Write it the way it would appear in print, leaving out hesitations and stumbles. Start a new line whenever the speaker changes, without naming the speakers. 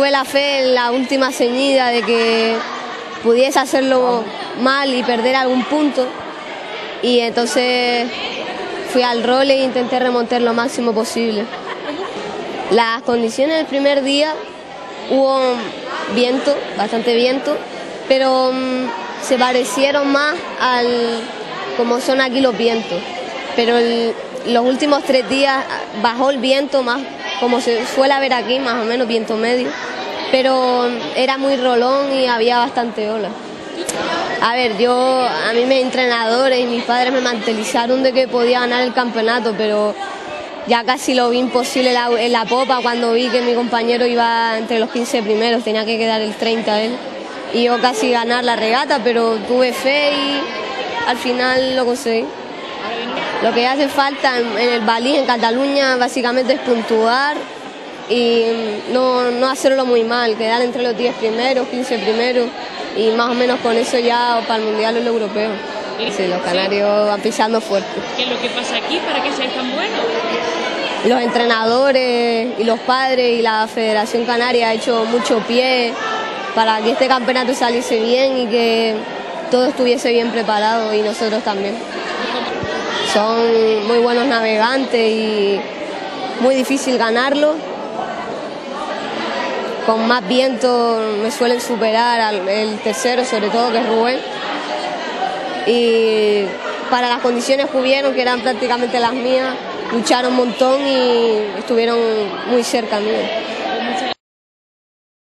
Tuve la fe en la última ceñida de que pudiese hacerlo mal y perder algún punto, y entonces fui al role e intenté remontar lo máximo posible. Las condiciones del primer día hubo viento, bastante viento, pero se parecieron más al como son aquí los vientos. Pero los últimos 3 días bajó el viento más como se suele ver aquí, más o menos viento medio, pero era muy rolón y había bastante ola. A ver, a mí mis entrenadores y mis padres me mentalizaron de que podía ganar el campeonato, pero ya casi lo vi imposible en la popa cuando vi que mi compañero iba entre los 15 primeros, tenía que quedar el 30 él, y yo casi ganar la regata, pero tuve fe y al final lo conseguí. Lo que hace falta en el Balí, en Cataluña, básicamente es puntuar y no hacerlo muy mal, quedar entre los 10 primeros, 15 primeros, y más o menos con eso ya para el Mundial o el Europeo. Sí, los canarios van pisando fuerte.
¿Qué es lo que pasa aquí para que seáis tan buenos?
Los entrenadores y los padres y la Federación Canaria ha hecho mucho pie para que este campeonato saliese bien y que todo estuviese bien preparado, y nosotros también. Son muy buenos navegantes y muy difícil ganarlo. Con más viento me suelen superar el tercero, sobre todo, que es Rubén. Y para las condiciones que hubieron, que eran prácticamente las mías, lucharon un montón y estuvieron muy cerca mío.